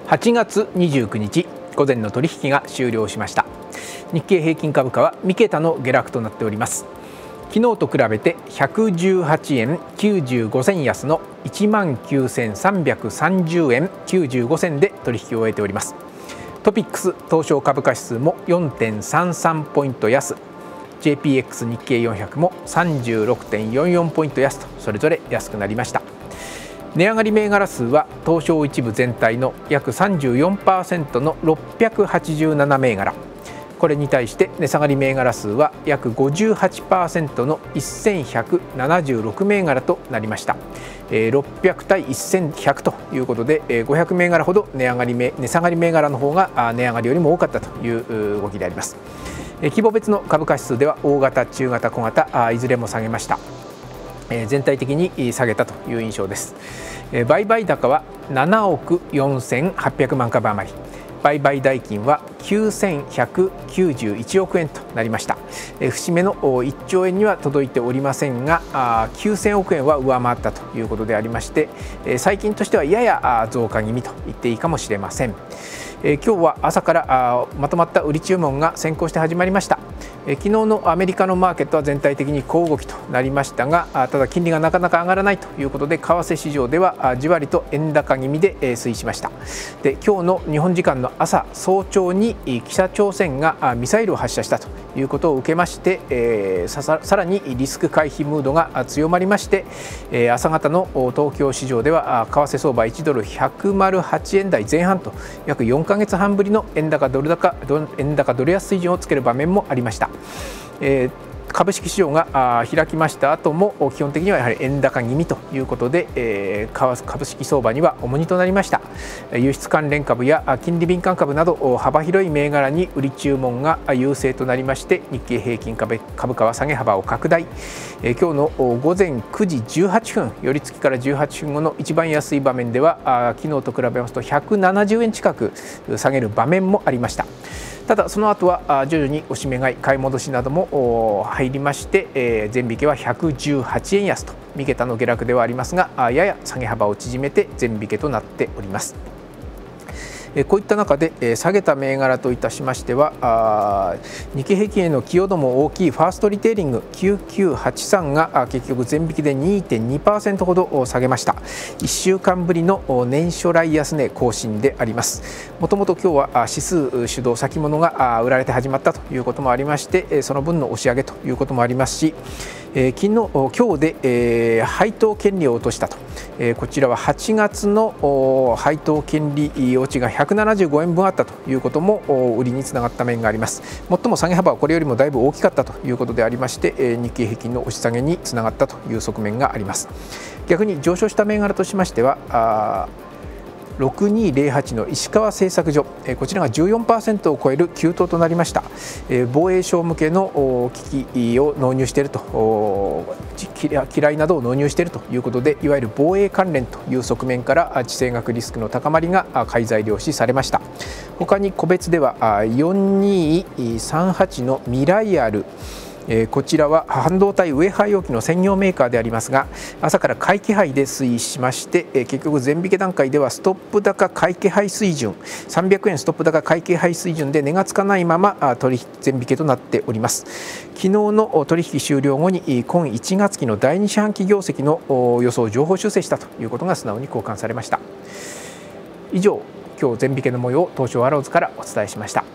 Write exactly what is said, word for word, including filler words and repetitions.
はちがつにじゅうくにち午前の取引が終了しました。日経平均株価はみけたの下落となっております。昨日と比べてひゃくじゅうはちえんきゅうじゅうごせん安の いちまんきゅうせんさんびゃくさんじゅうえんきゅうじゅうごせんで取引を終えております。トピックス東証株価指数も よんてんさんさん ポイント安、 ジェーピーエックス 日経よんひゃくも さんじゅうろくてんよんよん ポイント安とそれぞれ安くなりました。値上がり銘柄数は東証一部全体の約 さんじゅうよんパーセント のろっぴゃくはちじゅうなな銘柄、これに対して値下がり銘柄数は約 ごじゅうはちパーセント のせんひゃくななじゅうろく銘柄となりました。ろっぴゃく対せんひゃくということでごひゃく銘柄ほど値上がり値下がり銘柄の方が値上がりよりも多かったという動きであります。規模別の株価指数では大型、中型、小型いずれも下げました。全体的に下げたという印象です。売買高はななおくよんせんはっぴゃくまん株余り、売買代金はきゅうせんひゃくきゅうじゅういちおくえんとなりました。節目のいっちょうえんには届いておりませんが、きゅうせんおくえんは上回ったということでありまして、最近としてはやや増加気味と言っていいかもしれません。今日は朝からまとまった売り注文が先行して始まりました。昨日のアメリカのマーケットは全体的に小動きとなりましたが、ただ金利がなかなか上がらないということで為替市場ではじわりと円高気味で推移しました。で、今日の日本時間の朝早朝に北朝鮮がミサイルを発射したということを受けまして、えー、さ, さらにリスク回避ムードが強まりまして、えー、朝方の東京市場では為替相場いちドルひゃくはちえん台前半と約よんかげつはんぶりの円高ドル高円高ドル安水準をつける場面もありました。えー株式市場が開きました後も基本的にはやはり円高気味ということで、えー、株式相場には重荷となりました。輸出関連株や金利敏感株など幅広い銘柄に売り注文が優勢となりまして、日経平均株価は下げ幅を拡大。えー、今日の午前くじじゅうはっぷん、寄り付きからじゅうはっぷんごの一番安い場面では昨日と比べますとひゃくななじゅうえん近く下げる場面もありました。ただその後は徐々に押し目買い、買い戻しなども入りまして、えー、全引けはひゃくじゅうはちえん安とみけたの下落ではありますが、やや下げ幅を縮めて全引けとなっております。こういった中で下げた銘柄といたしましては、日経平均への寄与度も大きいファーストリテイリングきゅうきゅうはちさんが結局全引きで にてんにパーセント ほど下げました。いっしゅうかんぶりの年初来安値更新であります。もともと今日は指数主導先物が売られて始まったということもありまして、その分の押し上げということもありますし、えー、昨日今日で、えー、配当権利を落としたと、えー、こちらははちがつの配当権利落ちがひゃくななじゅうごえんぶんあったということも売りにつながった面があります。最も下げ幅はこれよりもだいぶ大きかったということでありまして、えー、日経平均の押し下げにつながったという側面があります。逆に上昇した銘柄としましてはあろくにぜろはちの石川製作所、こちらが じゅうよんパーセント を超える急騰となりました。防衛省向けの機器を納入していると、機雷などを納入しているということで、いわゆる防衛関連という側面から地政学リスクの高まりが買い材料視されました。他に個別ではよんにさんはちのミライアル、こちらは半導体ウェハー容器の専業メーカーでありますが、朝から買い気配で推移しまして、結局全引け段階ではストップ高買い気配水準さんびゃくえんストップ高買い気配水準で値がつかないまま取引全引けとなっております。昨日の取引終了後に今いちがつ期のだいに四半期業績の予想を上方修正したということが素直に交換されました。以上、今日全引けの模様を東証アローズからお伝えしました。